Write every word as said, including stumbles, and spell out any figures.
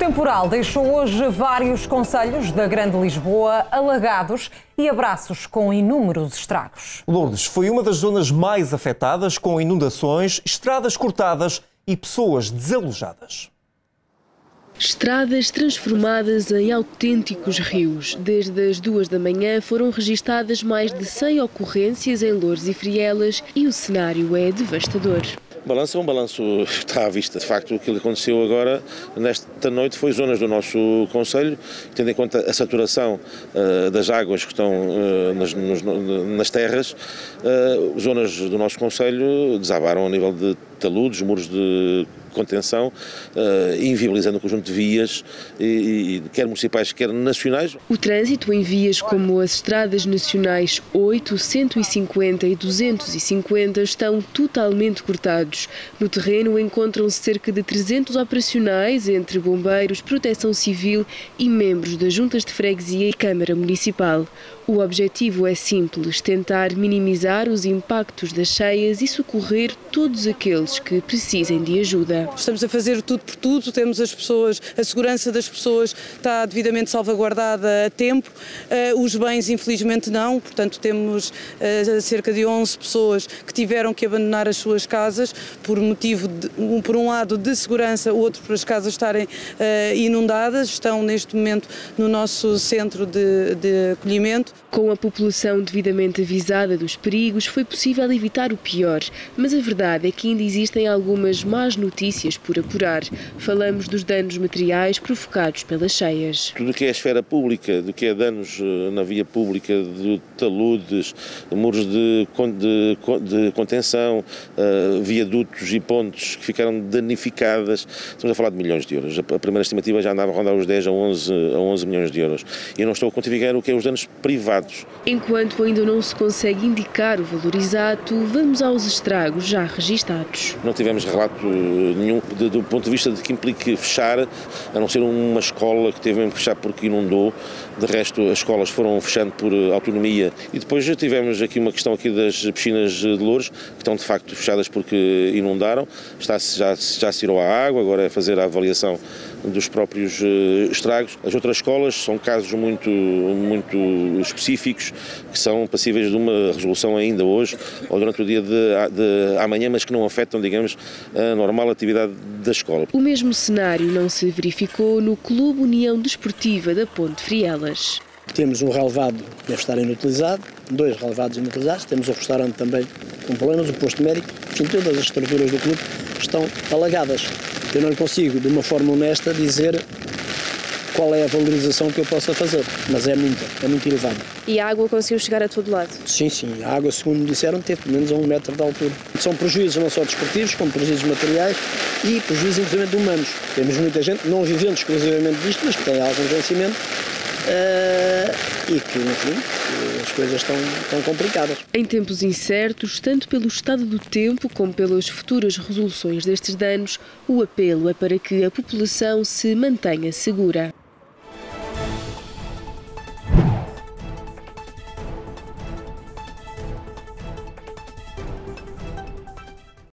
temporal deixou hoje vários concelhos da Grande Lisboa alagados e abraços com inúmeros estragos. Lourdes foi uma das zonas mais afetadas, com inundações, estradas cortadas e pessoas desalojadas. Estradas transformadas em autênticos rios. Desde as duas da manhã foram registadas mais de cem ocorrências em Loures e Frielas e o cenário é devastador. O balanço é um balanço que está à vista. De facto, o que aconteceu agora, nesta noite, foi zonas do nosso concelho, tendo em conta a saturação uh, das águas que estão uh, nas, nos, nas terras, uh, zonas do nosso concelho desabaram a nível de taludes, muros de contenção, uh, inviabilizando o conjunto de vias, e, e, quer municipais, quer nacionais. O trânsito em vias como as estradas nacionais oito, cento e cinquenta e duzentos e cinquenta estão totalmente cortados. No terreno encontram-se cerca de trezentos operacionais entre bombeiros, proteção civil e membros das juntas de freguesia e Câmara Municipal. O objetivo é simples, tentar minimizar os impactos das cheias e socorrer todos aqueles que precisem de ajuda. Estamos a fazer tudo por tudo, temos as pessoas, a segurança das pessoas está devidamente salvaguardada a tempo, uh, os bens infelizmente não, portanto temos uh, cerca de onze pessoas que tiveram que abandonar as suas casas por motivo, de, um, por um lado de segurança, o outro por as casas estarem uh, inundadas, estão neste momento no nosso centro de, de acolhimento. Com a população devidamente avisada dos perigos, foi possível evitar o pior, mas a verdade é que ainda existem algumas más notícias por apurar. Falamos dos danos materiais provocados pelas cheias. Tudo o que é a esfera pública, do que é danos na via pública, de taludes, muros de, de, de contenção, uh, viadutos e pontes que ficaram danificadas, estamos a falar de milhões de euros. A primeira estimativa já andava a rondar os dez a onze milhões de euros. E eu não estou a quantificar o que é os danos privados. Enquanto ainda não se consegue indicar o valor exato, vamos aos estragos já registados. Não tivemos relato nenhum de, do ponto de vista de que implique fechar, a não ser uma escola que teve mesmo que fechar porque inundou. De resto, as escolas foram fechando por autonomia. E depois já tivemos aqui uma questão aqui das piscinas de Loures, que estão de facto fechadas porque inundaram. Está, já, já se tirou a água, agora é fazer a avaliação dos próprios estragos. As outras escolas são casos muito, muito específicos, que são passíveis de uma resolução ainda hoje ou durante o dia de, de amanhã, mas que não afetam, digamos, a normal atividade da escola. O mesmo cenário não se verificou no Clube União Desportiva da Ponte Frielas. Temos um relevado que deve estar inutilizado, dois relevados inutilizados, temos o restaurante também com problemas, o posto médico, enfim, todas as estruturas do clube estão alagadas. Eu não consigo, de uma forma honesta, dizer qual é a valorização que eu possa fazer, mas é muita, é muito elevada. E a água conseguiu chegar a todo lado? Sim, sim, a água, segundo me disseram, teve pelo menos a um metro de altura. São prejuízos não só desportivos, como prejuízos materiais e prejuízos, inclusive, humanos. Temos muita gente, não vivendo exclusivamente disto, mas que tem algum vencimento. Uh, e que, enfim, as coisas estão, estão complicadas. Em tempos incertos, tanto pelo estado do tempo como pelas futuras resoluções destes danos, o apelo é para que a população se mantenha segura.